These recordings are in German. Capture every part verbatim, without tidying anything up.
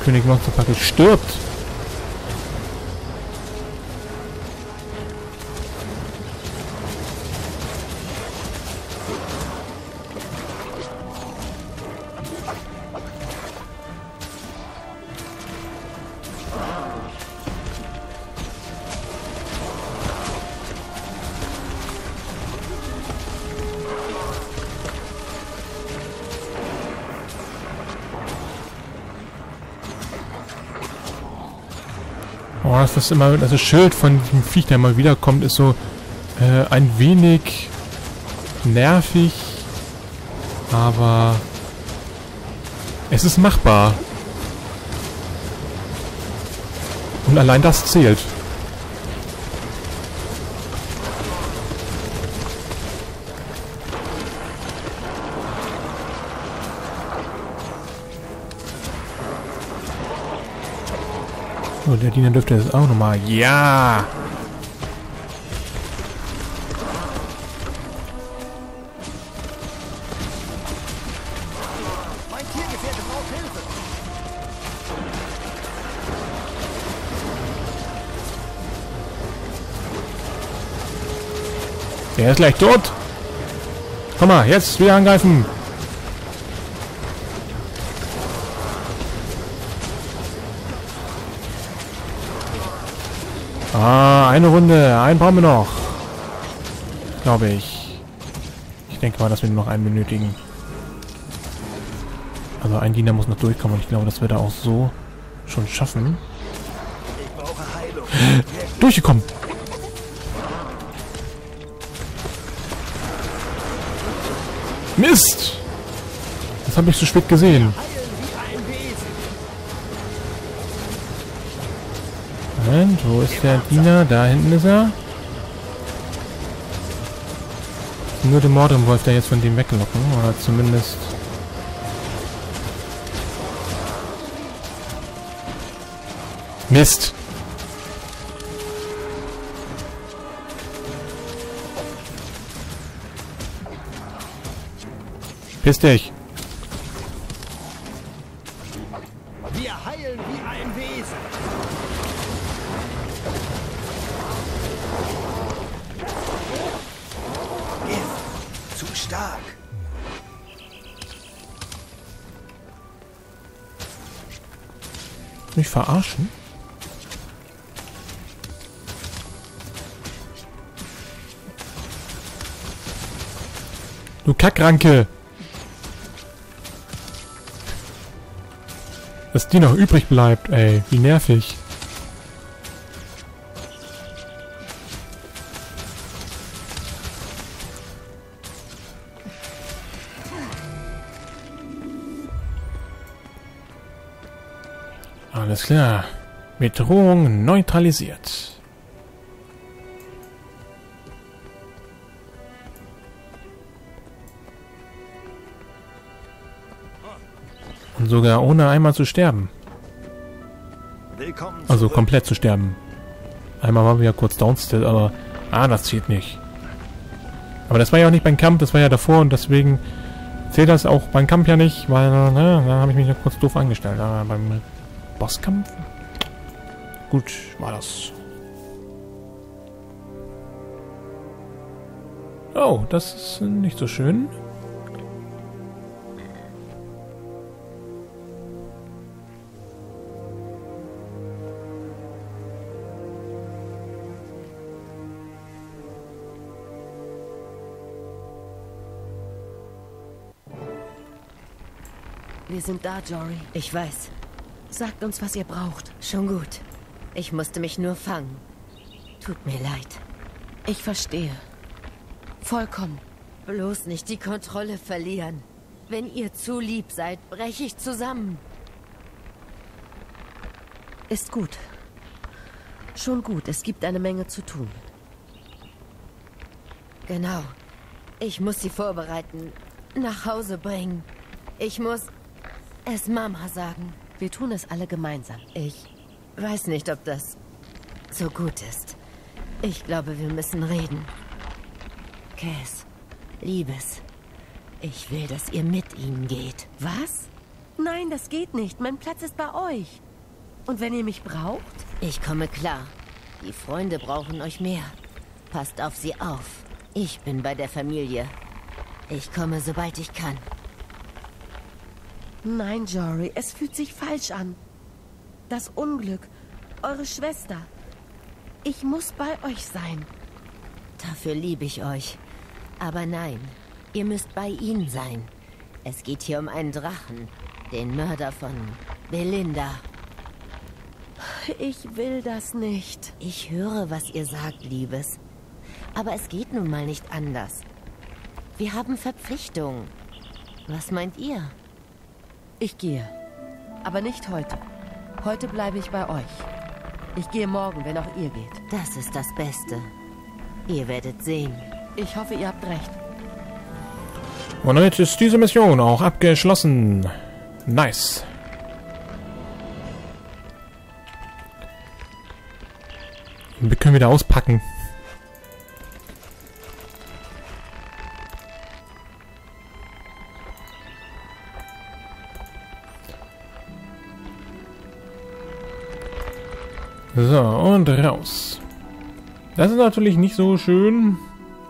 König Monsterpacke stirbt. Oh, dass das immer, das Schild von diesem Viech, der mal wiederkommt, ist so äh, ein wenig nervig, aber es ist machbar. Und allein das zählt. So, der Diener dürfte jetzt auch nochmal. Ja! Mein Tiergefährte braucht Hilfe. Der ist gleich tot. Komm mal, jetzt wieder angreifen. Ah, eine Runde. Einen brauchen wir noch. Glaube ich. Ich denke mal, dass wir nur noch einen benötigen. Also ein Diener muss noch durchkommen und ich glaube, das wird er auch so schon schaffen. Ich brauche Heilung. Durchgekommen. Mist! Das habe ich zu spät gesehen. Moment, wo ist der Diener? Da hinten ist er. Nur den Mordrim-Wolf da jetzt von dem weglocken. Oder zumindest... Mist! Piss dich! Wir heilen wie ein Wesen. Gift. Zu stark. Mich verarschen? Du Kackranke! Dass die noch übrig bleibt, ey. Wie nervig. Alles klar. Bedrohung neutralisiert. Und sogar ohne einmal zu sterben. Willkommen Also zurück. komplett zu sterben. Einmal waren wir ja kurz downstill, aber... Ah, das zählt nicht. Aber das war ja auch nicht beim Kampf, das war ja davor und deswegen zählt das auch beim Kampf ja nicht, weil, ne, da habe ich mich ja kurz doof angestellt. Aber beim Bosskampf? Gut, war das. Oh, das ist nicht so schön. Wir sind da, Jory. Ich weiß. Sagt uns, was ihr braucht. Schon gut. Ich musste mich nur fangen. Tut mir leid. Ich verstehe. Vollkommen. Bloß nicht die Kontrolle verlieren. Wenn ihr zu lieb seid, breche ich zusammen. Ist gut. Schon gut. Es gibt eine Menge zu tun. Genau. Ich muss sie vorbereiten. Nach Hause bringen. Ich muss es Mama sagen. Wir tun es alle gemeinsam. Ich weiß nicht, ob das so gut ist. Ich glaube, wir müssen reden. Cass, Liebes, ich will, dass ihr mit ihnen geht. Was? Nein, das geht nicht. Mein Platz ist bei euch. Und wenn ihr mich braucht? Ich komme klar. Die Freunde brauchen euch mehr. Passt auf sie auf. Ich bin bei der Familie. Ich komme, sobald ich kann. Nein, Jory, es fühlt sich falsch an. Das Unglück, eure Schwester. Ich muss bei euch sein. Dafür liebe ich euch. Aber nein, ihr müsst bei ihnen sein. Es geht hier um einen Drachen, den Mörder von Belinda. Ich will das nicht. Ich höre, was ihr sagt, Liebes. Aber es geht nun mal nicht anders. Wir haben Verpflichtungen. Was meint ihr? Ich gehe. Aber nicht heute. Heute bleibe ich bei euch. Ich gehe morgen, wenn auch ihr geht. Das ist das Beste. Ihr werdet sehen. Ich hoffe, ihr habt recht. Und damit ist diese Mission auch abgeschlossen. Nice. Wir können wieder auspacken. So, und raus. Das ist natürlich nicht so schön.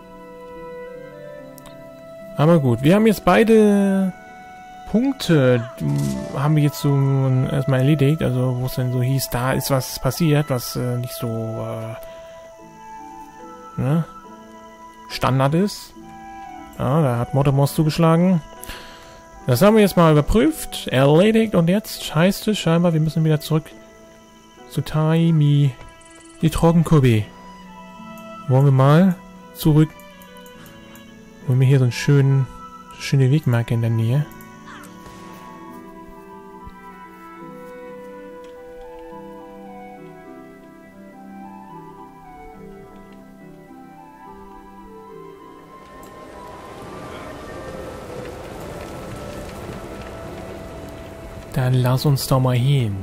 Aber gut, wir haben jetzt beide Punkte, haben wir jetzt so erstmal erledigt. Also, wo es dann so hieß, da ist was passiert, was äh, nicht so äh, ne? Standard ist. Ja, da hat Mottomos zugeschlagen. Das haben wir jetzt mal überprüft, erledigt. Und jetzt heißt es scheinbar, wir müssen wieder zurück zu Taimi, die Trockenkobe. Wollen wir mal zurück. Wollen wir hier so einen schönen, schöne Wegmarke in der Nähe. Dann lass uns doch mal hin.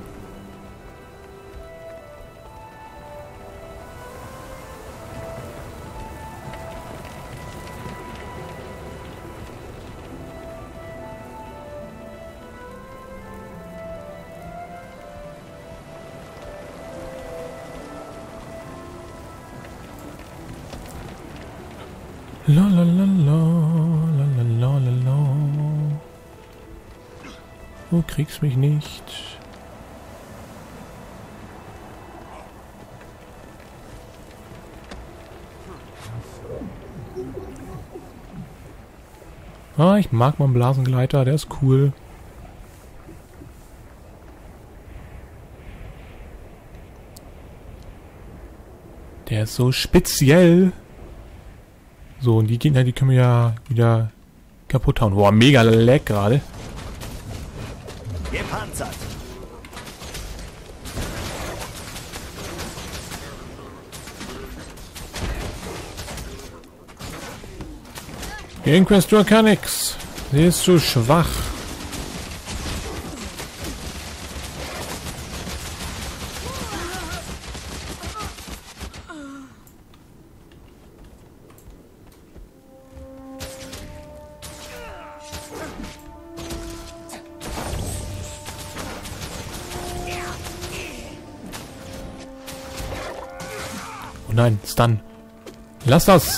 La la la la la la la la la. Du kriegst mich nicht. Ah, ich mag meinen Blasengleiter, der ist cool. Der ist so speziell. So, und die Gegner, die können wir ja wieder kaputt hauen. Boah, mega lag gerade. Gepanzert. Die Inquisitor kann nix. Sie ist zu schwach. Oh nein, Stun. Lass das!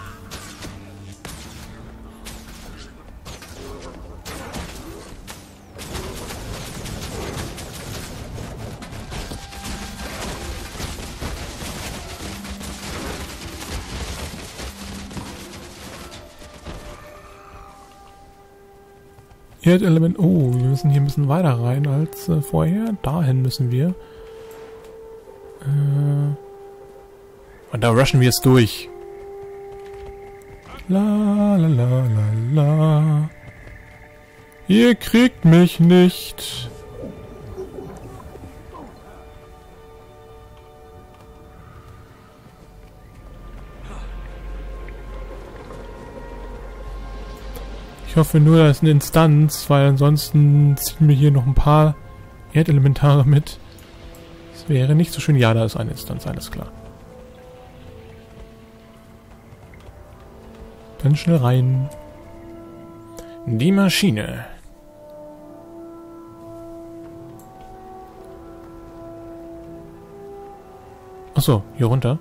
Erdelement. Oh, wir müssen hier ein bisschen weiter rein als äh, vorher. Dahin müssen wir. Äh, und da rushen wir es durch. La la la la la. Ihr kriegt mich nicht. Ich hoffe nur, da ist eine Instanz, weil ansonsten ziehen wir hier noch ein paar Erdelementare mit. Das wäre nicht so schön. Ja, da ist eine Instanz, alles klar. Dann schnell rein. Die Maschine. Achso, hier runter.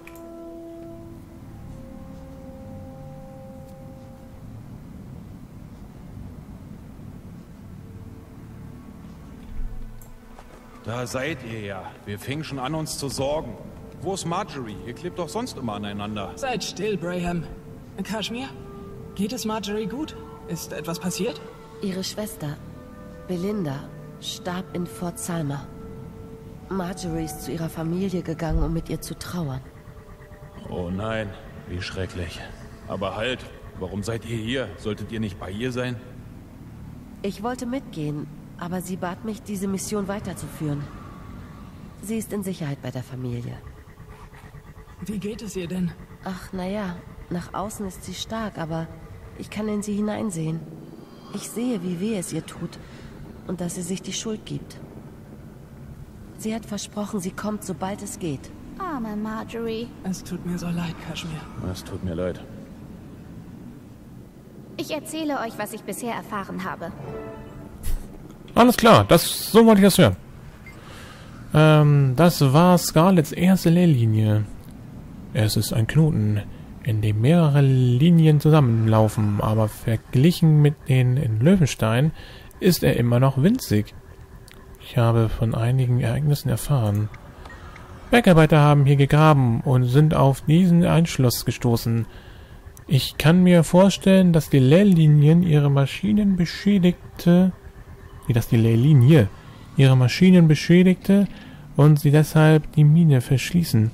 Da seid ihr ja. Wir fingen schon an, uns zu sorgen. Wo ist Marjorie? Ihr klebt doch sonst immer aneinander. Seid still, Braham. Kashmir, geht es Marjorie gut? Ist etwas passiert? Ihre Schwester, Belinda, starb in Fort Salma. Marjorie ist zu ihrer Familie gegangen, um mit ihr zu trauern. Oh nein, wie schrecklich. Aber halt, warum seid ihr hier? Solltet ihr nicht bei ihr sein? Ich wollte mitgehen, aber sie bat mich, diese Mission weiterzuführen. Sie ist in Sicherheit bei der Familie. Wie geht es ihr denn? Ach, naja, nach außen ist sie stark, aber ich kann in sie hineinsehen. Ich sehe, wie weh es ihr tut und dass sie sich die Schuld gibt. Sie hat versprochen, sie kommt, sobald es geht. Arme Marjorie. Es tut mir so leid, Kashmir. Es tut mir leid. Ich erzähle euch, was ich bisher erfahren habe. Alles klar, das, so wollte ich das hören. Ähm, das war Scarlets erste Lehrlinie. Es ist ein Knoten, in dem mehrere Linien zusammenlaufen, aber verglichen mit den in Löwenstein ist er immer noch winzig. Ich habe von einigen Ereignissen erfahren. Bergarbeiter haben hier gegraben und sind auf diesen Einschluss gestoßen. Ich kann mir vorstellen, dass die Lehrlinien ihre Maschinen beschädigte, wie das die Lehrlinie ihre Maschinen beschädigte und sie deshalb die Mine verschließen.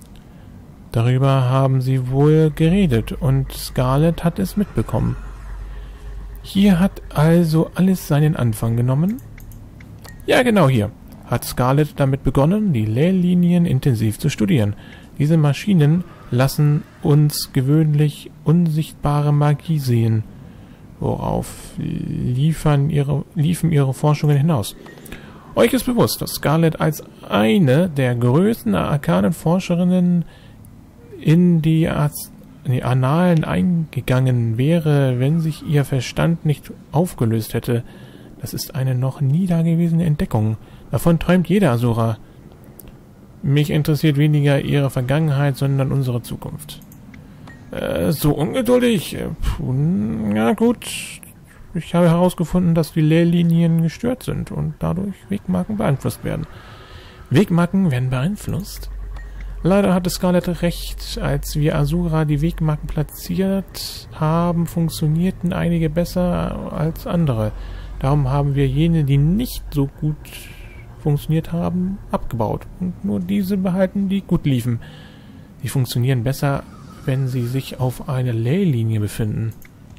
Darüber haben sie wohl geredet und Scarlet hat es mitbekommen. Hier hat also alles seinen Anfang genommen? Ja, genau hier hat Scarlet damit begonnen, die Lehrlinien intensiv zu studieren. Diese Maschinen lassen uns gewöhnlich unsichtbare Magie sehen. Worauf liefern ihre, liefen ihre Forschungen hinaus? Euch ist bewusst, dass Scarlet als eine der größten arkanen Forscherinnen in die, in die Annalen eingegangen wäre, wenn sich ihr Verstand nicht aufgelöst hätte. Das ist eine noch nie dagewesene Entdeckung. Davon träumt jeder Asura. Mich interessiert weniger ihre Vergangenheit, sondern unsere Zukunft. Äh, so ungeduldig. Puh, ja gut. Ich habe herausgefunden, dass die Lehrlinien gestört sind und dadurch Wegmarken beeinflusst werden. Wegmarken werden beeinflusst? Leider hatte Scarlet recht. Als wir Asura die Wegmarken platziert haben, funktionierten einige besser als andere. Darum haben wir jene, die nicht so gut funktioniert haben, abgebaut. Und nur diese behalten, die gut liefen. Die funktionieren besser, wenn sie sich auf einer Lehrlinie befinden.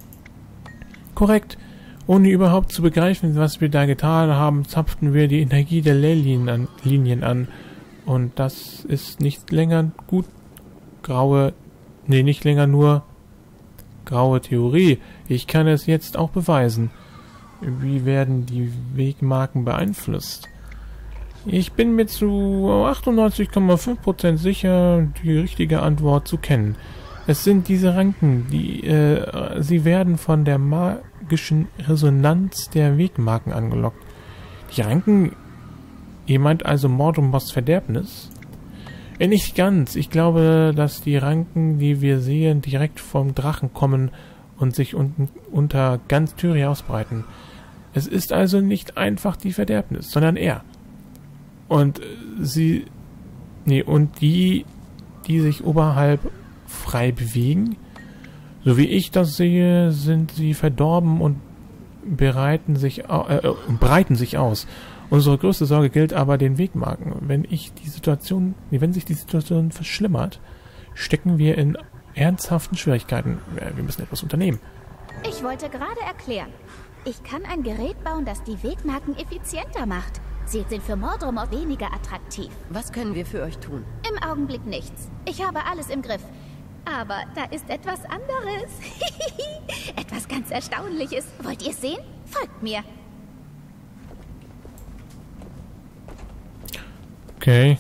Korrekt. Ohne überhaupt zu begreifen, was wir da getan haben, zapften wir die Energie der Lehrlinien an, Linien an. Und das ist nicht länger gut graue, nee, nicht länger nur graue Theorie. Ich kann es jetzt auch beweisen. Wie werden die Wegmarken beeinflusst? Ich bin mir zu achtundneunzig Komma fünf Prozent sicher, die richtige Antwort zu kennen. Es sind diese Ranken, die, äh, sie werden von der magischen Resonanz der Wegmarken angelockt. Die Ranken, ihr meint also Mordumbos Verderbnis? Äh, nicht ganz. Ich glaube, dass die Ranken, die wir sehen, direkt vom Drachen kommen und sich unten unter ganz Tyria ausbreiten. Es ist also nicht einfach die Verderbnis, sondern er. Und sie, nee, und die, die sich oberhalb frei bewegen, so wie ich das sehe, sind sie verdorben und bereiten sich, äh, breiten sich aus. Unsere größte Sorge gilt aber den Wegmarken. Wenn ich die Situation, nee, wenn sich die Situation verschlimmert, stecken wir in ernsthaften Schwierigkeiten. Wir müssen etwas unternehmen. Ich wollte gerade erklären. Ich kann ein Gerät bauen, das die Wegmarken effizienter macht. Sie sind für Mordrumor weniger attraktiv. Was können wir für euch tun? Im Augenblick nichts. Ich habe alles im Griff. Aber da ist etwas anderes. Etwas ganz Erstaunliches. Wollt ihr es sehen? Folgt mir. Okay.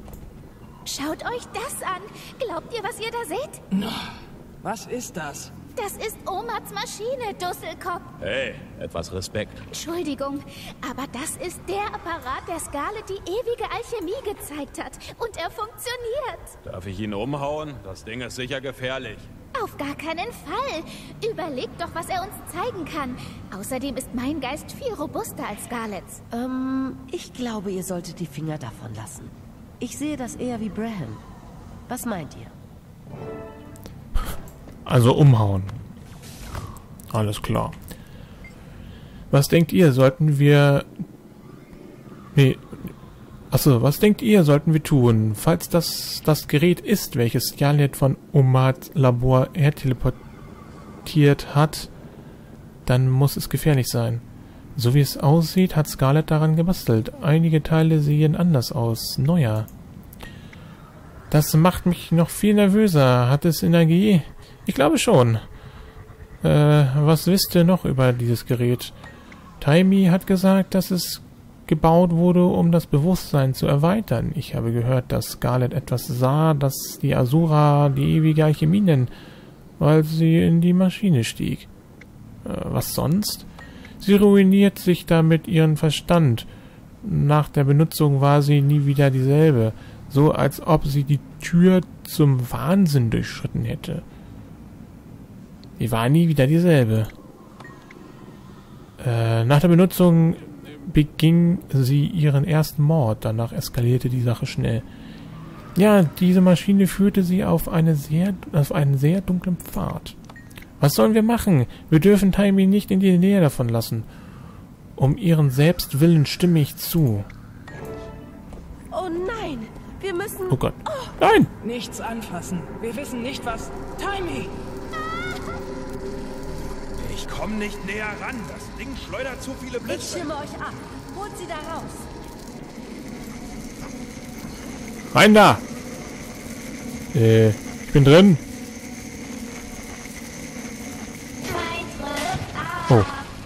Schaut euch das an. Glaubt ihr, was ihr da seht? Was ist das? Das ist Omats Maschine, Dusselkopf. Hey, etwas Respekt. Entschuldigung, aber das ist der Apparat, der Scarlet die ewige Alchemie gezeigt hat. Und er funktioniert. Darf ich ihn umhauen? Das Ding ist sicher gefährlich. Auf gar keinen Fall. Überlegt doch, was er uns zeigen kann. Außerdem ist mein Geist viel robuster als Scarlets. Ähm, ich glaube, ihr solltet die Finger davon lassen. Ich sehe das eher wie Braham. Was meint ihr? Also umhauen. Alles klar. Was denkt ihr, sollten wir... Nee. Achso, was denkt ihr, sollten wir tun, falls das das Gerät ist, welches Scarlet von Omats Labor herteleportiert hat, dann muss es gefährlich sein. So wie es aussieht, hat Scarlet daran gebastelt. Einige Teile sehen anders aus, neuer. Das macht mich noch viel nervöser. Hat es Energie? Ich glaube schon. Äh, was wisst ihr noch über dieses Gerät? Taimi hat gesagt, dass es gebaut wurde, um das Bewusstsein zu erweitern. Ich habe gehört, dass Scarlet etwas sah, das die Asura die ewige Alchemie nennen, weil sie in die Maschine stieg. Äh, was sonst? Sie ruiniert sich damit ihren Verstand. Nach der Benutzung war sie nie wieder dieselbe, so als ob sie die Tür zum Wahnsinn durchschritten hätte. Sie war nie wieder dieselbe. Äh, nach der Benutzung beging sie ihren ersten Mord. Danach eskalierte die Sache schnell. Ja, diese Maschine führte sie auf, eine sehr, auf einen sehr dunklen Pfad. Was sollen wir machen? Wir dürfen Taimi nicht in die Nähe davon lassen. Um ihren Selbstwillen stimme ich zu. Oh nein! Wir müssen... Oh Gott. Nein! Nichts anfassen. Wir wissen nicht, was... Taimi! Ich komme nicht näher ran. Das Ding schleudert zu viele Ich Blitze. schirme euch ab. Holt sie da raus. Rein da! Äh, ich bin drin. Oh.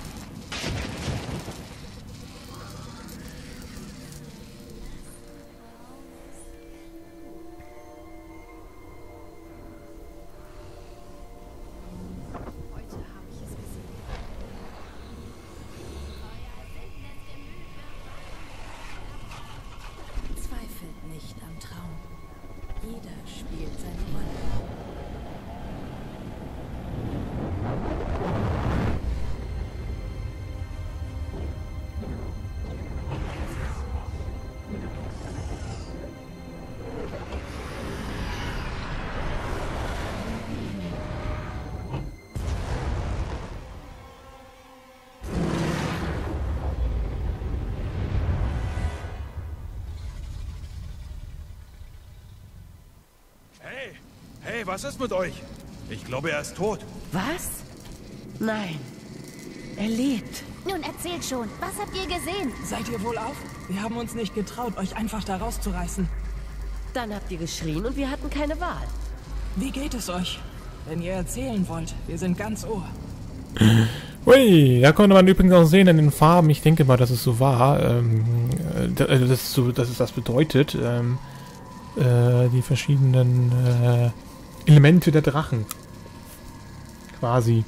Zweifelt nicht am Traum. Jeder spielt seine Rolle. Hey, hey, was ist mit euch? Ich glaube, er ist tot. Was? Nein. Er lebt. Nun erzählt schon, was habt ihr gesehen? Seid ihr wohl auf? Wir haben uns nicht getraut, euch einfach da rauszureißen. Dann habt ihr geschrien und wir hatten keine Wahl. Wie geht es euch? Wenn ihr erzählen wollt, wir sind ganz Ohr. Ui, da konnte man übrigens auch sehen in den Farben. Ich denke mal, dass es so war. Ähm, äh, das ist so, dass es das bedeutet. Ähm, äh, die verschiedenen äh, Elemente der Drachen. Quasi.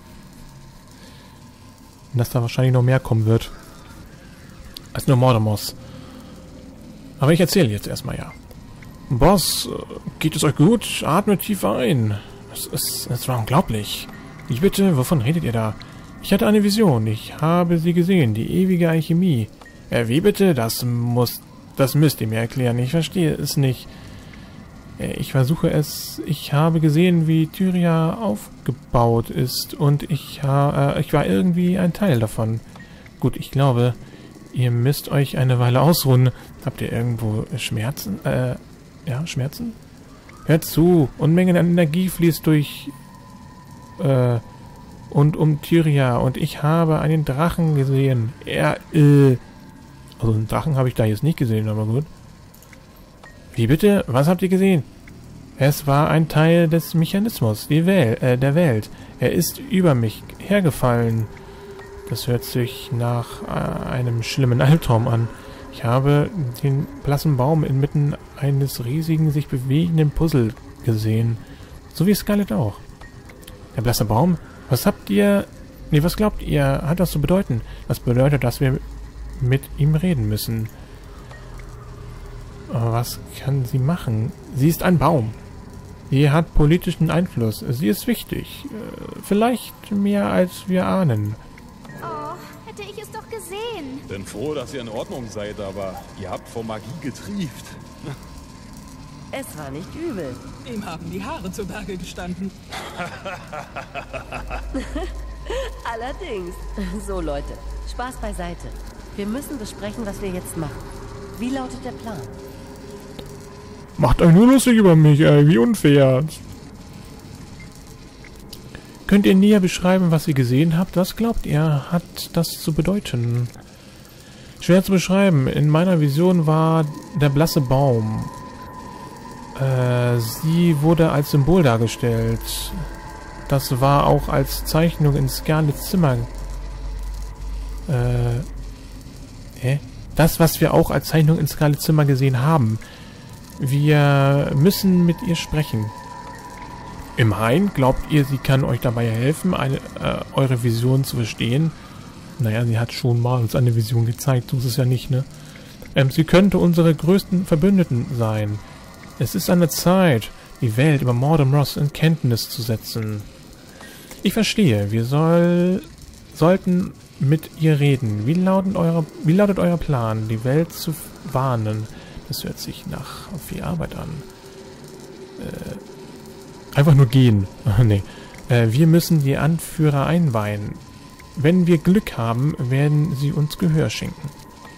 Und dass da wahrscheinlich noch mehr kommen wird. Als nur Mordemos. Aber ich erzähle jetzt erstmal, ja. Boss, geht es euch gut? Atmet tief ein. Es ist, es war unglaublich. Ich bitte, wovon redet ihr da? Ich hatte eine Vision. Ich habe sie gesehen. Die ewige Alchemie. Äh, wie bitte? Das muss... Das müsst ihr mir erklären. Ich verstehe es nicht. Äh, ich versuche es... Ich habe gesehen, wie Tyria aufgebaut ist. Und ich, ha, äh, ich war irgendwie ein Teil davon. Gut, ich glaube, ihr müsst euch eine Weile ausruhen. Habt ihr irgendwo Schmerzen? Äh, ja, Schmerzen? Hört zu. Unmengen an Energie fließt durch... Äh... und um Tyria. Und ich habe einen Drachen gesehen. Er, äh... Also einen Drachen habe ich da jetzt nicht gesehen, aber gut. Wie bitte? Was habt ihr gesehen? Es war ein Teil des Mechanismus, die Wel äh, der Welt. Er ist über mich hergefallen. Das hört sich nach äh, einem schlimmen Albtraum an. Ich habe den blassen Baum inmitten eines riesigen, sich bewegenden Puzzle gesehen. So wie Scarlet auch. Der blasse Baum? Was habt ihr... Nee, was glaubt ihr, hat das zu bedeuten? Das bedeutet, dass wir mit ihm reden müssen. Aber was kann sie machen? Sie ist ein Baum. Sie hat politischen Einfluss. Sie ist wichtig. Vielleicht mehr, als wir ahnen. Oh, hätte ich es doch gesehen. Bin froh, dass ihr in Ordnung seid, aber ihr habt vor Magie getrieft. Es war nicht übel. Ihm haben die Haare zu Berge gestanden. Allerdings. So, Leute. Spaß beiseite. Wir müssen besprechen, was wir jetzt machen. Wie lautet der Plan? Macht euch nur lustig über mich, ey. Wie unfair. Könnt ihr näher beschreiben, was ihr gesehen habt? Was glaubt ihr, hat das zu bedeuten? Schwer zu beschreiben. In meiner Vision war der blasse Baum. Äh, sie wurde als Symbol dargestellt. Das war auch als Zeichnung in Scarlets Zimmer. Äh. Hä? Das, was wir auch als Zeichnung in Scarlets Zimmer gesehen haben. Wir müssen mit ihr sprechen. Im Hain, glaubt ihr, sie kann euch dabei helfen, eine, äh, eure Vision zu verstehen? Naja, sie hat schon mal uns eine Vision gezeigt, so ist es ja nicht, ne? Ähm, sie könnte unsere größten Verbündeten sein. Es ist an der Zeit, die Welt über Mordred Moss in Kenntnis zu setzen. Ich verstehe, wir soll, sollten mit ihr reden. Wie lautet, eure, wie lautet euer Plan, die Welt zu warnen? Das hört sich nach viel Arbeit an. Äh, einfach nur gehen. nee. Äh, wir müssen die Anführer einweihen. Wenn wir Glück haben, werden sie uns Gehör schenken.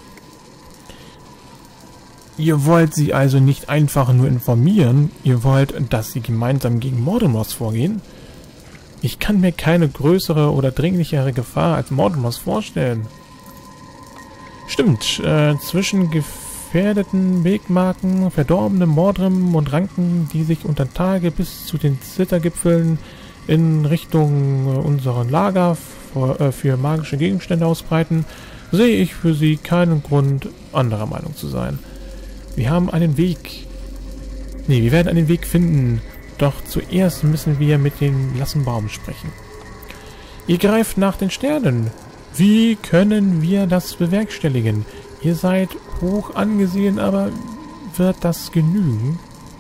Ihr wollt sie also nicht einfach nur informieren, ihr wollt, dass sie gemeinsam gegen Mordred Moss vorgehen? Ich kann mir keine größere oder dringlichere Gefahr als Mordred Moss vorstellen. Stimmt, äh, zwischen gefährdeten Wegmarken, verdorbenem Mordrim und Ranken, die sich unter Tage bis zu den Zittergipfeln in Richtung äh, unserer Lager für, äh, für magische Gegenstände ausbreiten, sehe ich für sie keinen Grund, anderer Meinung zu sein. Wir haben einen Weg. Nee, wir werden einen Weg finden. Doch zuerst müssen wir mit dem blassen Baum sprechen. Ihr greift nach den Sternen. Wie können wir das bewerkstelligen? Ihr seid hoch angesehen, aber wird das genügen?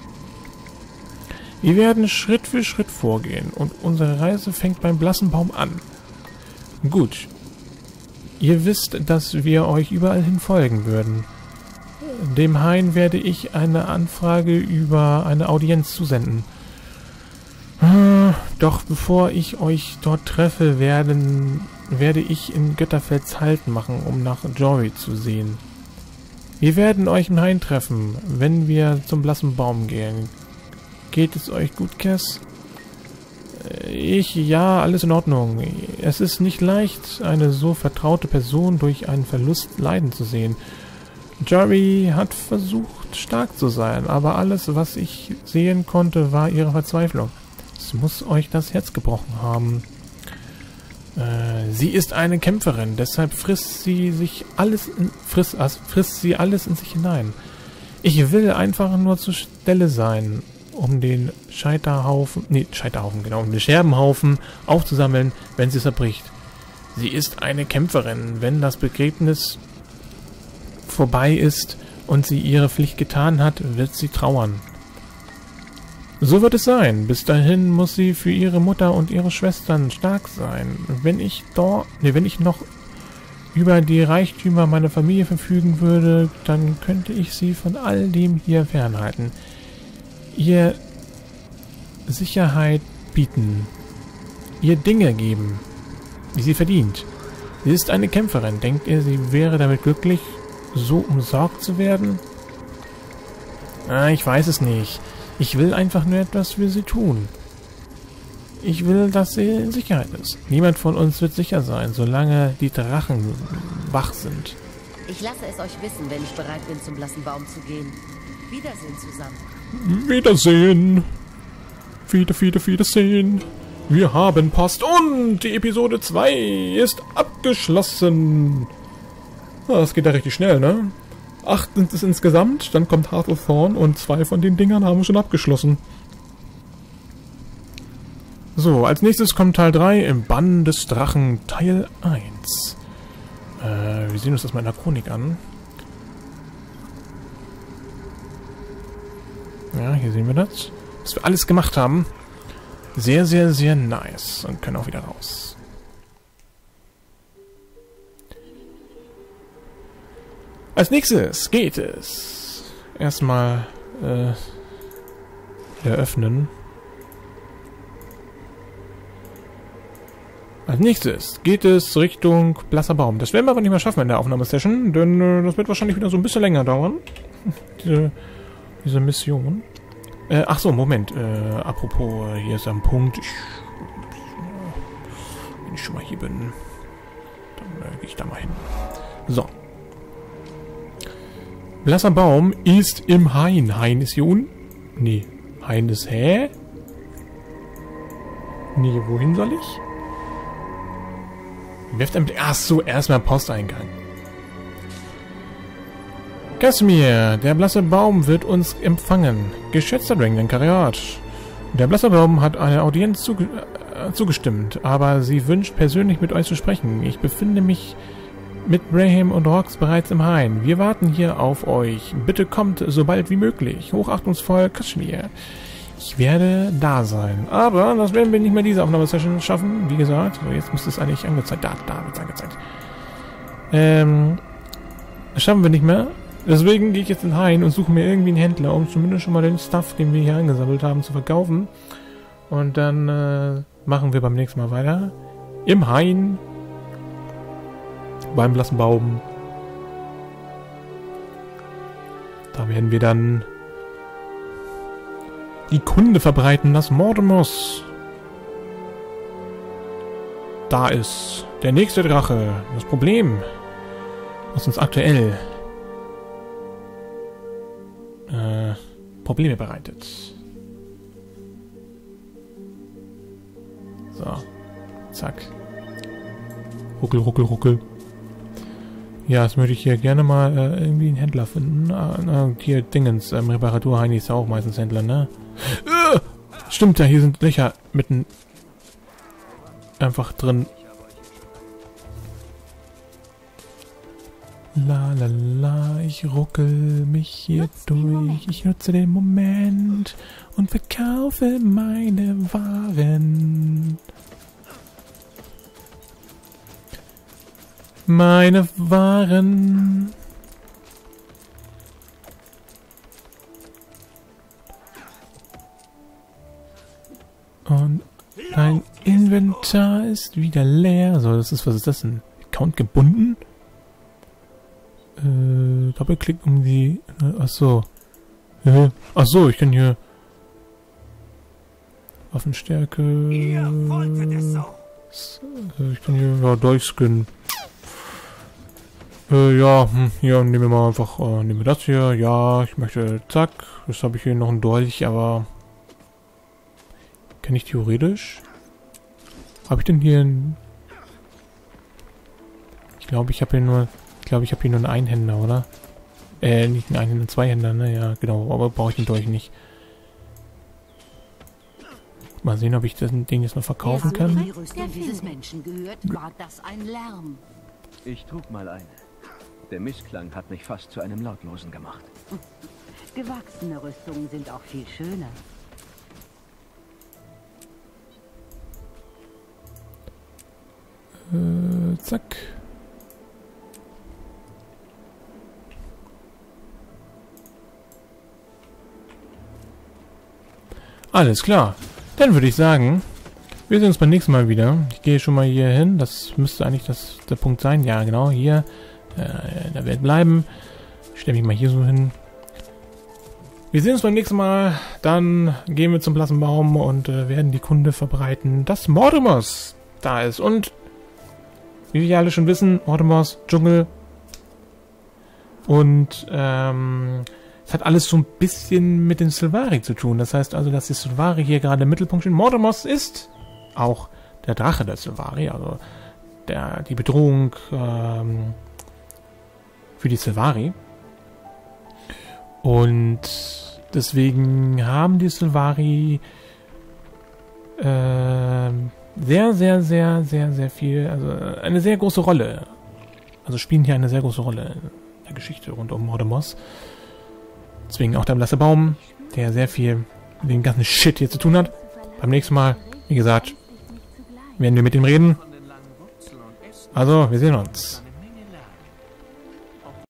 Wir werden Schritt für Schritt vorgehen und unsere Reise fängt beim blassen Baum an. Gut. Ihr wisst, dass wir euch überall hin folgen würden. Dem Hain werde ich eine Anfrage über eine Audienz zusenden. Doch bevor ich euch dort treffe, werden, werde ich in Götterfels Halt machen, um nach Jory zu sehen. Wir werden euch im Hain treffen, wenn wir zum blassen Baum gehen. Geht es euch gut, Cass? Ich, ja, alles in Ordnung. Es ist nicht leicht, eine so vertraute Person durch einen Verlust leiden zu sehen. Jory hat versucht, stark zu sein, aber alles, was ich sehen konnte, war ihre Verzweiflung. Es muss euch das Herz gebrochen haben. Äh, sie ist eine Kämpferin, deshalb frisst sie sich alles in, frisst, also frisst sie alles in sich hinein. Ich will einfach nur zur Stelle sein, um den Scheiterhaufen, nee, Scheiterhaufen, genau, um den Scherbenhaufen aufzusammeln, wenn sie zerbricht. Sie ist eine Kämpferin. Wenn das Begräbnis vorbei ist und sie ihre Pflicht getan hat, wird sie trauern. So wird es sein. Bis dahin muss sie für ihre Mutter und ihre Schwestern stark sein. Wenn ich dort, nee, wenn ich noch über die Reichtümer meiner Familie verfügen würde, dann könnte ich sie von all dem hier fernhalten. Ihr Sicherheit bieten. Ihr Dinge geben, wie sie verdient. Sie ist eine Kämpferin. Denkt ihr, sie wäre damit glücklich, so umsorgt zu werden? Ah, ich weiß es nicht. Ich will einfach nur etwas für sie tun. Ich will, dass sie in Sicherheit ist. Niemand von uns wird sicher sein, solange die Drachen wach sind. Ich lasse es euch wissen, wenn ich bereit bin, zum blassen Baum zu gehen. Wiedersehen zusammen. Wiedersehen. Wieder, wieder, Wiedersehen. Wir haben Post und die Episode zwei ist abgeschlossen. Das geht ja richtig schnell, ne? Acht sind es insgesamt, dann kommt Heart of Thorn und zwei von den Dingern haben wir schon abgeschlossen. So, als nächstes kommt Teil drei im Bann des Drachen Teil eins. Äh, wir sehen uns das mal in der Chronik an. Ja, hier sehen wir das. Was wir alles gemacht haben. Sehr, sehr, sehr nice. Und können auch wieder raus. Als nächstes geht es erstmal äh, wieder öffnen. Als nächstes geht es Richtung Blasser Baum. Das werden wir aber nicht mehr schaffen in der Aufnahmesession, denn äh, das wird wahrscheinlich wieder so ein bisschen länger dauern. diese, diese Mission. Äh, ach so, Moment. Äh, apropos, äh, hier ist ein Punkt. Ich, wenn ich schon mal hier bin, dann äh, gehe ich da mal hin. So. Blasser Baum ist im Hain. Hain ist hier unten. Nee. Hain ist... Hä? Nee, wohin soll ich? Wirft ein Blick. Ach so, erstmal Posteingang. Casimir, der blasse Baum wird uns empfangen. Geschätzter Dranglen Kariat. Der blasse Baum hat eine Audienz zuge äh, zugestimmt, aber sie wünscht persönlich mit euch zu sprechen. Ich befinde mich mit Brahim und Rox bereits im Hain. Wir warten hier auf euch. Bitte kommt so bald wie möglich. Hochachtungsvoll, Casimir. Ich werde da sein. Aber das werden wir nicht mehr diese Aufnahmesession schaffen. Wie gesagt, so jetzt müsste es eigentlich angezeigt. Da, da wird es angezeigt. Ähm, das schaffen wir nicht mehr. Deswegen gehe ich jetzt in den Hain und suche mir irgendwie einen Händler, um zumindest schon mal den Stuff, den wir hier angesammelt haben, zu verkaufen. Und dann äh, machen wir beim nächsten Mal weiter. Im Hain. Beim blassen Baum. Da werden wir dann die Kunde verbreiten, dass Mortimus da ist. Der nächste Drache. Das Problem, was uns aktuell äh, Probleme bereitet. So. Zack. Ruckel, ruckel, ruckel. Ja, jetzt möchte ich hier gerne mal äh, irgendwie einen Händler finden. Ah, hier, Dingens, ähm, Reparatur-Heini ist ja auch meistens Händler, ne? Äh, stimmt ja, hier sind Löcher mitten einfach drin. La la la, ich ruckel mich hier durch. Ich nutze den Moment und verkaufe meine Waren. Meine Waren. Und dein Inventar ist wieder leer. So, das ist, was ist das denn? Account gebunden? Äh, Doppelklick um die... Äh, achso. Äh, achso, ich kann hier... Waffenstärke... Äh, ich kann hier... Ja, durchscannen. Äh, ja, hm, hier, nehmen wir mal einfach... Äh, nehmen wir das hier. Ja, ich möchte... Zack. Jetzt habe ich hier noch einen Dolch, aber... Kann ich theoretisch... Habe ich denn hier ein... Ich glaube, ich habe hier nur... Ich glaube, ich habe hier nur einen Einhänder, oder? Äh, nicht einen Einhänder, einen Zweihänder, ne? Ja, genau. Aber brauche ich den Dolch nicht. Mal sehen, ob ich das Ding jetzt noch verkaufen kann. Die Rüstung dieses Menschen gehört, war das ein Lärm. Ich trug mal eine. Der Missklang hat mich fast zu einem Lautlosen gemacht. Gewachsene Rüstungen sind auch viel schöner. Äh, zack. Alles klar. Dann würde ich sagen, wir sehen uns beim nächsten Mal wieder. Ich gehe schon mal hier hin. Das müsste eigentlich das, der Punkt sein. Ja, genau, hier. Äh, in der Welt bleiben. Ich stelle mich mal hier so hin. Wir sehen uns beim nächsten Mal. Dann gehen wir zum blassen Baum und äh, werden die Kunde verbreiten, dass Mortimus da ist. Und wie wir alle schon wissen, Mortimus, Dschungel. Und ähm... es hat alles so ein bisschen mit den Sylvari zu tun. Das heißt also, dass die Sylvari hier gerade im Mittelpunkt stehen. Mortimus ist auch der Drache der Sylvari, also der, die Bedrohung ähm, für die Sylvari. Und deswegen haben die Sylvari äh, sehr, sehr, sehr, sehr, sehr viel, also eine sehr große Rolle. Also spielen hier eine sehr große Rolle in der Geschichte rund um Mordemos. Deswegen auch der blasse Baum, der sehr viel mit dem ganzen Shit hier zu tun hat. Beim nächsten Mal, wie gesagt, werden wir mit ihm reden. Also, wir sehen uns.